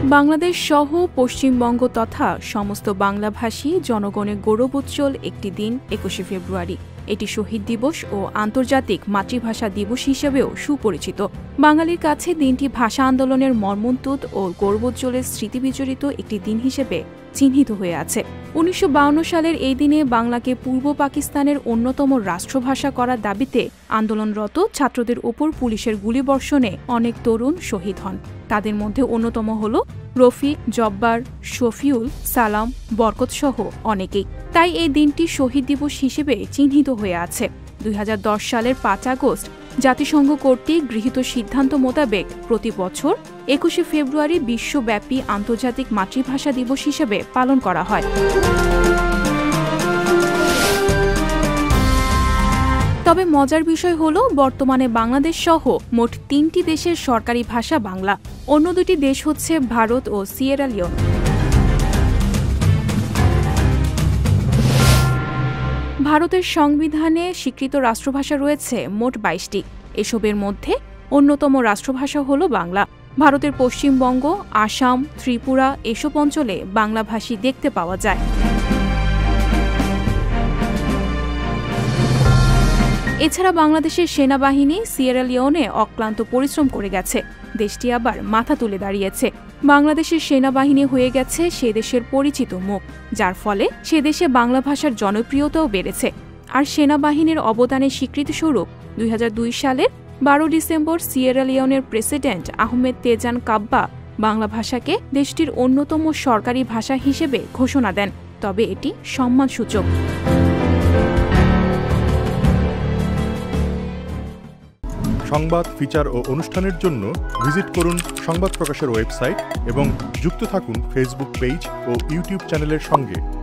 বাংলাদেশ সহ পশ্চিমবঙ্গ তথা সমস্ত বাংলাভাষী জনগণের গৌরবোজ্জ্বল একটি দিন ২১শে ফেব্রুয়ারি। এটি শহীদ দিবস ও আন্তর্জাতিক মাতৃভাষা দিবস হিসেবেও সুপরিচিত। বাঙালির কাছে দিনটি ভাষা আন্দোলনের মর্মন্তুদ ও গৌরবোজ্জ্বলের স্মৃতিবিজড়িত একটি দিন হিসেবে চিহ্নিত হয়ে আছে। ১৯৫২ সালের এই দিনে বাংলাকে পূর্ব পাকিস্তানের অন্যতম রাষ্ট্রভাষা করার দাবিতে আন্দোলনরত ছাত্রদের ওপর পুলিশের গুলিবর্ষণে অনেক তরুণ শহীদ হন। তাদের মধ্যে অন্যতম হল রফিক, জব্বার, শফিউল, সালাম, বরকত সহ অনেকেই। তাই এই দিনটি শহীদ দিবস হিসেবে চিহ্নিত হয়ে আছে। ২০১০ সালের ৫ আগস্ট জাতিসংঘ কর্তৃক গৃহীত সিদ্ধান্ত মোতাবেক প্রতি বছর ২১শে ফেব্রুয়ারি বিশ্বব্যাপী আন্তর্জাতিক মাতৃভাষা দিবস হিসেবে পালন করা হয়। তবে মজার বিষয় হল বর্তমানে বাংলাদেশ সহ মোট ৩টি দেশের সরকারি ভাষা বাংলা। অন্য দুটি দেশ হচ্ছে ভারত ও সিয়েরা লিওন। ভারতের সংবিধানে স্বীকৃত রাষ্ট্রভাষা রয়েছে মোট ২২টি। এসবের মধ্যে অন্যতম রাষ্ট্রভাষা হল বাংলা। ভারতের পশ্চিমবঙ্গ, আসাম, ত্রিপুরা এসব অঞ্চলে বাংলাভাষী দেখতে পাওয়া যায়। এছাড়া বাংলাদেশের সেনাবাহিনী সিয়েরা লিওনে অক্লান্ত পরিশ্রম করে গেছে। দেশটি আবার মাথা তুলে দাঁড়িয়েছে। বাংলাদেশের সেনাবাহিনী হয়ে গেছে সে দেশের পরিচিত মুখ, যার ফলে সে দেশে বাংলা ভাষার জনপ্রিয়তাও বেড়েছে। আর সেনাবাহিনীর অবদানের স্বীকৃতিস্বরূপ ২০০২ সালের ১২ ডিসেম্বর সিয়েরা লিওনের president Ahmed Tejan Kabbah Bangla ভাষাকে দেশটির অন্যতম সরকারি ভাষা হিসেবে ঘোষণা দেন। তবে এটি সম্মানসূচক। সংবাদ, ফিচার ও অনুষ্ঠানের জন্য ভিজিট করুন সংবাদ প্রকাশের ওয়েবসাইট এবং যুক্ত থাকুন ফেসবুক পেজ ও ইউটিউব চ্যানেলের সঙ্গে।